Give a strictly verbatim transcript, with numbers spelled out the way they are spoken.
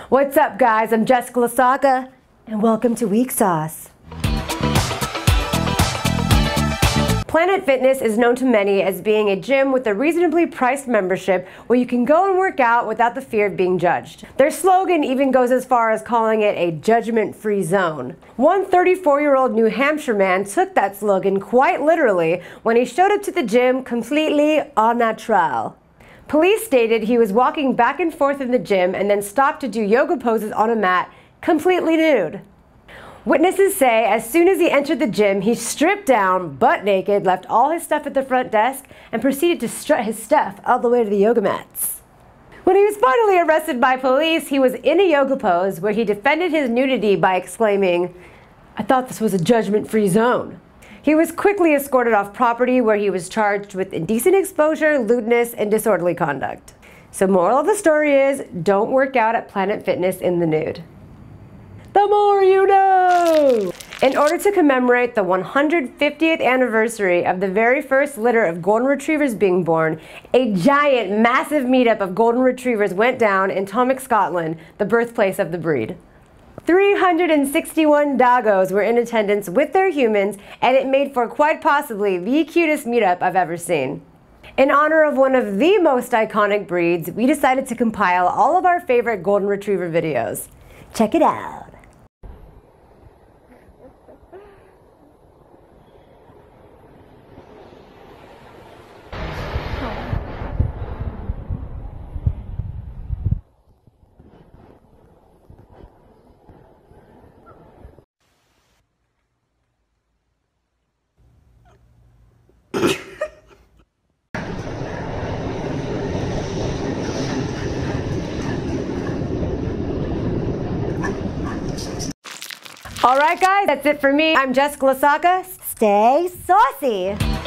What's up, guys? I'm Jessica Lasaka, and welcome to Weak Sauce. Planet Fitness is known to many as being a gym with a reasonably priced membership where you can go and work out without the fear of being judged. Their slogan even goes as far as calling it a judgment-free zone. One thirty-four-year-old New Hampshire man took that slogan quite literally when he showed up to the gym completely au naturel. Police stated he was walking back and forth in the gym and then stopped to do yoga poses on a mat, completely nude. Witnesses say as soon as he entered the gym, he stripped down, butt naked, left all his stuff at the front desk, and proceeded to strut his stuff all the way to the yoga mats. When he was finally arrested by police, he was in a yoga pose where he defended his nudity by exclaiming, "I thought this was a judgment-free zone." He was quickly escorted off property where he was charged with indecent exposure, lewdness, and disorderly conduct. So moral of the story is, don't work out at Planet Fitness in the nude. The more you know! In order to commemorate the one hundred fiftieth anniversary of the very first litter of golden retrievers being born, a giant, massive meetup of golden retrievers went down in Tomix, Scotland, the birthplace of the breed. three hundred sixty-one doggos were in attendance with their humans, and it made for quite possibly the cutest meetup I've ever seen. In honor of one of the most iconic breeds, we decided to compile all of our favorite golden retriever videos. Check it out. Alright guys, that's it for me. I'm Jessica Lasaka. Stay saucy!